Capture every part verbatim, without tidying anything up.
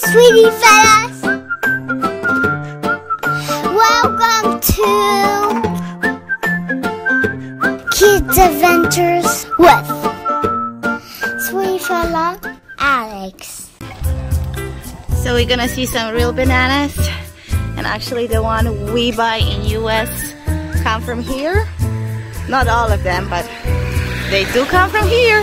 Sweetie fellas, welcome to Kids Adventures with Sweetie fella Alex. So we're gonna see some real bananas, and actually the one we buy in U S come from here. Not all of them, but they do come from here.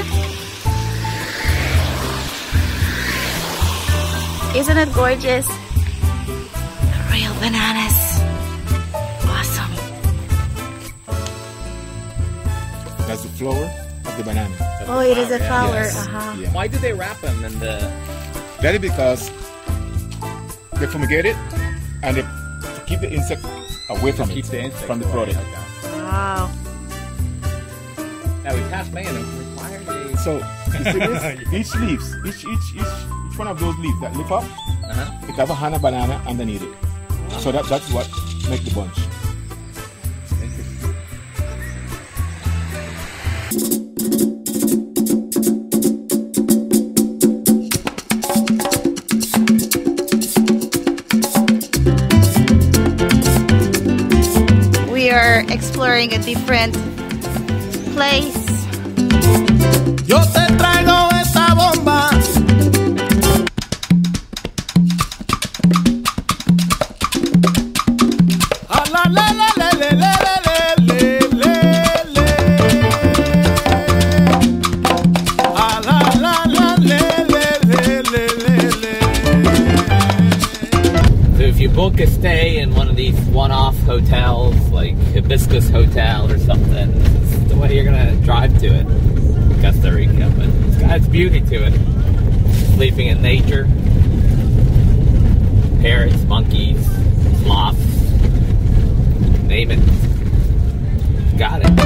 Isn't it gorgeous? Real bananas. Awesome. That's the flower of the banana. That's Oh, the it is a flower, flower. Yes. Uh-huh. Yeah. Why do they wrap them in the... That is because they fumigate it and they to keep the insect away from Keep it, the insect from the away, product. okay. Wow. Now we passed May and it required a... So you see this? Each leaves, each each each each one of those leaves that lift up, Uh-huh. it have a hand of banana underneath it. So that that's what make the bunch. We are exploring a different place. Yo te traigo esta bomba. A la la la la la la la la la la. A la la la la la la la. So if you book a stay in one of these one-off hotels, like Hibiscus Hotel or something, this is the way you're gonna drive to it. Costa Rica, but it's got its beauty to it. Sleeping in nature, parrots, monkeys, sloths, name it. Got it.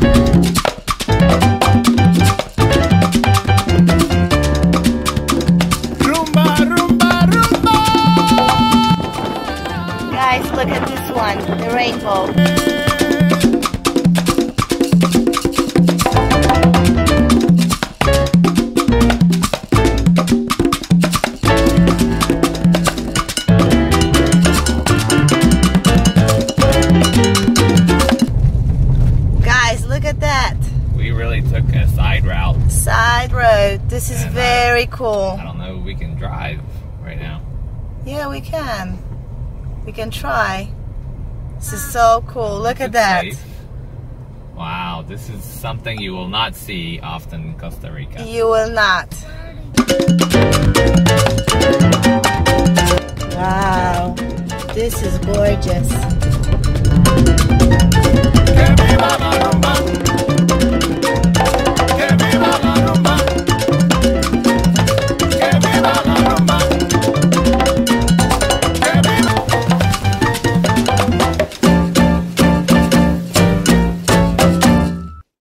Rumba, rumba, rumba. Guys, look at this one, the rainbow. Guys, look at that. We really took a side route. Side road. This is And, uh, very cool. I don't know if we can drive right now. Yeah, we can. We can try. This is so cool. Look at It's that. safe. Wow, this is something you will not see often in Costa Rica. You will not. Wow. This is gorgeous.